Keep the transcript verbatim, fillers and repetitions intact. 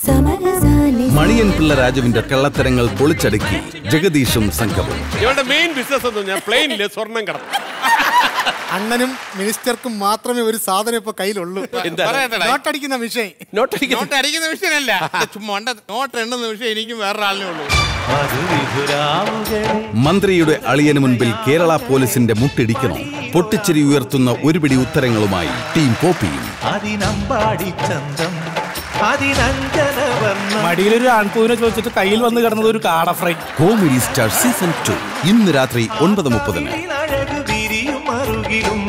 മണിയൻ പിള്ള രാജുവിന്റെ കള്ളത്തരങ്ങൾ പൊളിച്ചടുക്കി ജഗദീഷും സംഘവും. ഇവരുടെ മെയിൻ ബിസിനസ് ഒന്നും ഞാൻ പ്ലെയിനില് സ്വർണം കടന്നു. അണ്ണനും മിനിസ്റ്റർക്കും മാത്രമേ ഒരു സാധനം ഇപ്പൊ കയ്യിലുള്ളൂ. നോട്ടടിക്കുന്ന വിഷയം. നോട്ടടിക്കുന്ന വിഷയമല്ല, ചുമ്മാ നോട്ട് എണ്ണുന്ന വിഷയം എനിക്കും വേറൊരാളിനേ ഉള്ളൂ. മന്ത്രിയുടെ അളിയന് മുൻപിൽ കേരള പോലീസിന്റെ മുട്ടിടിക്കണോ? പൊട്ടിച്ചിരി ഉയർത്തുന്ന ഒരുപിടി ഉത്തരങ്ങളുമായി ടീം പോപ്പിയും. മടിയിലൊരു ആൺപൂവിനെ ചോദിച്ചിട്ട് കയ്യിൽ വന്ന് കിടന്നത് ഒരു കാട fry. Comedy star season two ഇന്ന് രാത്രി ഒൻപത് മുപ്പതിന്.